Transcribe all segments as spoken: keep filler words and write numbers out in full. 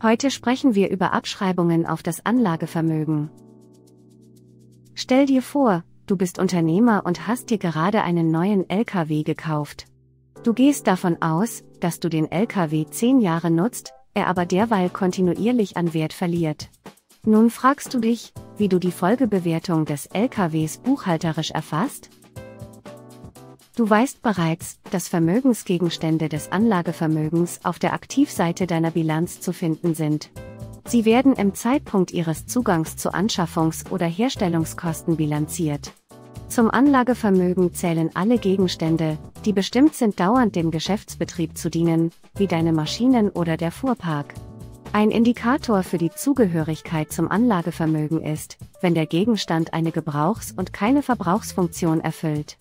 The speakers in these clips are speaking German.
Heute sprechen wir über Abschreibungen auf das Anlagevermögen. Stell dir vor, du bist Unternehmer und hast dir gerade einen neuen L K W gekauft. Du gehst davon aus, dass du den L K W zehn Jahre nutzt, er aber derweil kontinuierlich an Wert verliert. Nun fragst du dich, wie du die Folgebewertung des L K Ws buchhalterisch erfasst? Du weißt bereits, dass Vermögensgegenstände des Anlagevermögens auf der Aktivseite deiner Bilanz zu finden sind. Sie werden im Zeitpunkt ihres Zugangs zu Anschaffungs- oder Herstellungskosten bilanziert. Zum Anlagevermögen zählen alle Gegenstände, die bestimmt sind, dauernd dem Geschäftsbetrieb zu dienen, wie deine Maschinen oder der Fuhrpark. Ein Indikator für die Zugehörigkeit zum Anlagevermögen ist, wenn der Gegenstand eine Gebrauchs- und keine Verbrauchsfunktion erfüllt.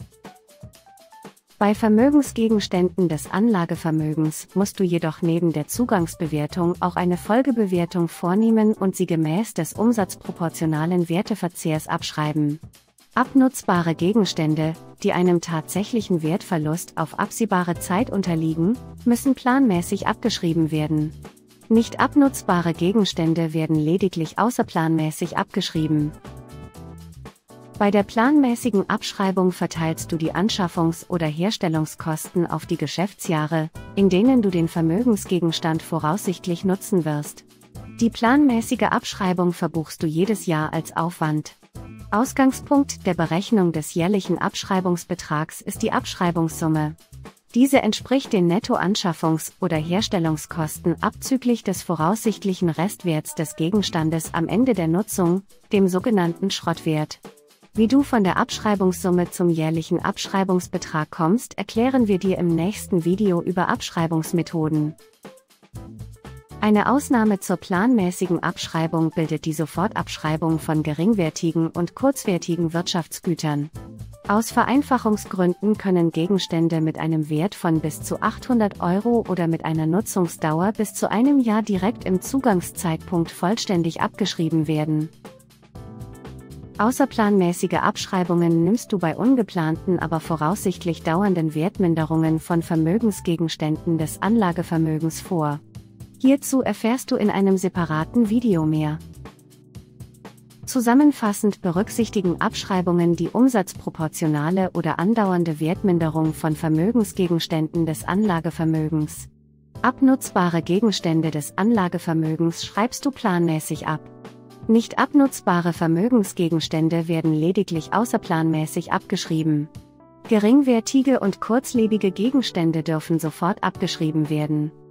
Bei Vermögensgegenständen des Anlagevermögens musst du jedoch neben der Zugangsbewertung auch eine Folgebewertung vornehmen und sie gemäß des umsatzproportionalen Werteverzehrs abschreiben. Abnutzbare Gegenstände, die einem tatsächlichen Wertverlust auf absehbare Zeit unterliegen, müssen planmäßig abgeschrieben werden. Nicht abnutzbare Gegenstände werden lediglich außerplanmäßig abgeschrieben. Bei der planmäßigen Abschreibung verteilst du die Anschaffungs- oder Herstellungskosten auf die Geschäftsjahre, in denen du den Vermögensgegenstand voraussichtlich nutzen wirst. Die planmäßige Abschreibung verbuchst du jedes Jahr als Aufwand. Ausgangspunkt der Berechnung des jährlichen Abschreibungsbetrags ist die Abschreibungssumme. Diese entspricht den Nettoanschaffungs- oder Herstellungskosten abzüglich des voraussichtlichen Restwerts des Gegenstandes am Ende der Nutzung, dem sogenannten Schrottwert. Wie du von der Abschreibungssumme zum jährlichen Abschreibungsbetrag kommst, erklären wir dir im nächsten Video über Abschreibungsmethoden. Eine Ausnahme zur planmäßigen Abschreibung bildet die Sofortabschreibung von geringwertigen und kurzwertigen Wirtschaftsgütern. Aus Vereinfachungsgründen können Gegenstände mit einem Wert von bis zu achthundert Euro oder mit einer Nutzungsdauer bis zu einem Jahr direkt im Zugangszeitpunkt vollständig abgeschrieben werden. Außerplanmäßige Abschreibungen nimmst du bei ungeplanten, aber voraussichtlich dauernden Wertminderungen von Vermögensgegenständen des Anlagevermögens vor. Hierzu erfährst du in einem separaten Video mehr. Zusammenfassend berücksichtigen Abschreibungen die umsatzproportionale oder andauernde Wertminderung von Vermögensgegenständen des Anlagevermögens. Abnutzbare Gegenstände des Anlagevermögens schreibst du planmäßig ab. Nicht abnutzbare Vermögensgegenstände werden lediglich außerplanmäßig abgeschrieben. Geringwertige und kurzlebige Gegenstände dürfen sofort abgeschrieben werden.